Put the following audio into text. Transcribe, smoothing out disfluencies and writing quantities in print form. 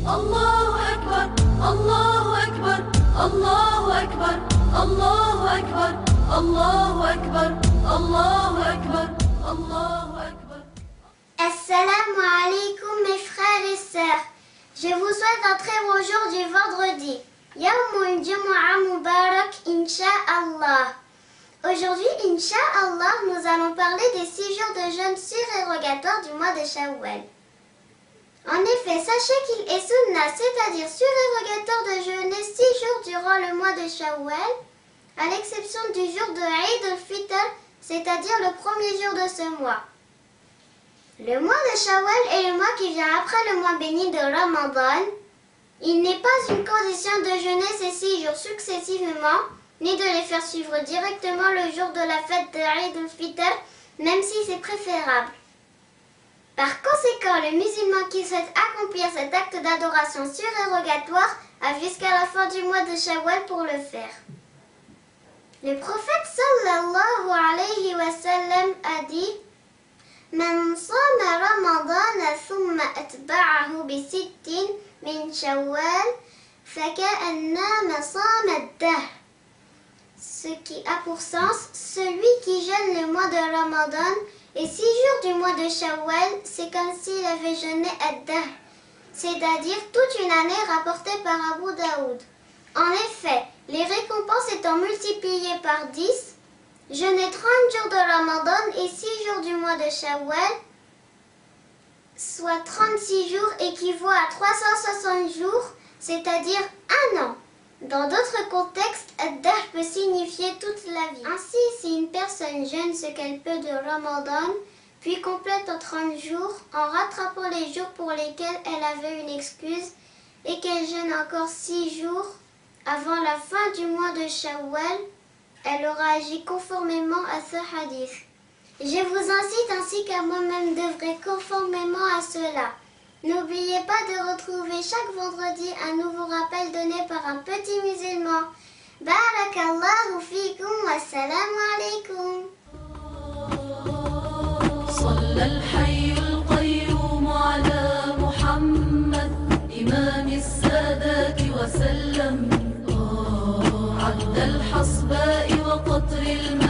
الله أكبر الله أكبر الله أكبر الله أكبر الله أكبر الله أكبر الله أكبر. Assalamu alaikum mes frères et sœurs. Je vous souhaite un très bon jour du vendredi. Yawmul Jumu'ah Mubarak, Inch'Allah. Aujourd'hui, Inch'Allah, nous allons parler des 6 jours de jeûne surérogatoires du mois de Shawwal. En effet, sachez qu'il est sunna, c'est-à-dire surérogatoire de jeûner 6 jours durant le mois de Shawwal, à l'exception du jour de Eid al-Fitr, c'est-à-dire le premier jour de ce mois. Le mois de Shawwal est le mois qui vient après le mois béni de Ramadan. Il n'est pas une condition de jeûner ces 6 jours successivement, ni de les faire suivre directement le jour de la fête de Eid al-Fitr, même si c'est préférable. Par conséquent, le musulman qui souhaite accomplir cet acte d'adoration surérogatoire a jusqu'à la fin du mois de Shawwal pour le faire. Le prophète sallallahu alayhi wa sallam a dit Man sama Ramadan thumma atba'ahu bi sittin min Shawwal faka'annama sama ad-dahr. Ce qui a pour sens, celui qui jeûne le mois de Ramadan et 6 jours du mois de Shawwal, c'est comme s'il avait jeûné ad-dahr, c'est-à-dire toute une année rapportée par Abu Daoud. En effet, les récompenses étant multipliées par 10, jeûner 30 jours de Ramadan et 6 jours du mois de Shawwal, soit 36 jours, équivaut à 360 jours, c'est-à-dire 1 an. Dans d'autres contextes, ad-dahr peut signifier toute la vie. Ainsi, si une personne jeûne ce qu'elle peut de Ramadan, puis complète en 30 jours, en rattrapant les jours pour lesquels elle avait une excuse, et qu'elle jeûne encore 6 jours avant la fin du mois de Shawwal, elle aura agi conformément à ce hadith. Je vous incite ainsi qu'à moi-même d'œuvrer conformément à cela. N'oubliez pas de retrouver chaque vendredi un nouveau rappel donné par un petit musulman. Barakallahu fikum wa salamu alaykum. صلى الحي القيوم على محمد إمام السادات وسلم عد الحصباء وقطر الماء